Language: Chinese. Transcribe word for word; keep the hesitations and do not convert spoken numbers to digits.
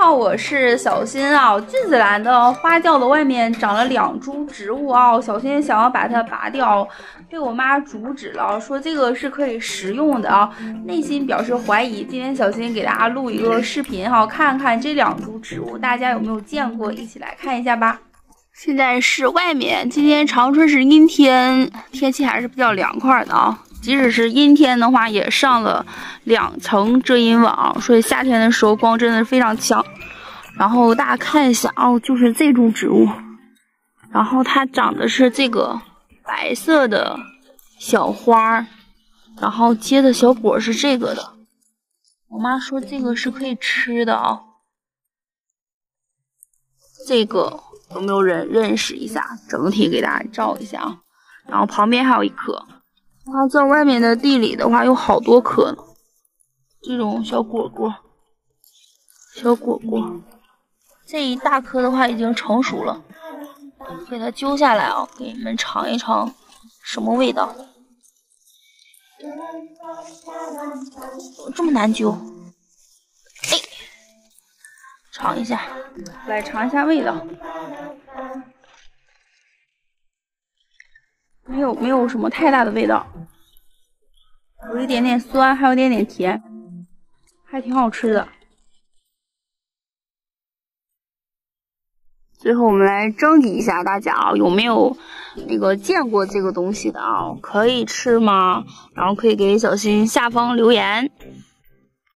好，我是小新啊。君子兰的花轿的外面长了两株植物啊，小新想要把它拔掉，被我妈阻止了，说这个是可以食用的啊。内心表示怀疑。今天小新给大家录一个视频哈，看看这两株植物大家有没有见过，一起来看一下吧。现在是外面，今天长春是阴天，天气还是比较凉快的啊。即使是阴天的话，也上了两层遮阴网，所以夏天的时候光真的是非常强。然后大家看一下哦，就是这株植物，然后它长的是这个白色的小花，然后结的小果是这个的。我妈说这个是可以吃的啊。这个有没有人认识一下？整体给大家照一下啊。然后旁边还有一颗。它在外面的地里的话有好多颗呢，这种小果果，小果果，这一大颗的话已经成熟了，给它揪下来啊，给你们尝一尝什么味道。这么难揪？哎，尝一下，来尝一下味道。没有没有什么太大的味道，有一点点酸，还有一点点甜，还挺好吃的。最后我们来征集一下大家啊，有没有那个见过这个东西的啊？可以吃吗？然后可以给小新下方留言。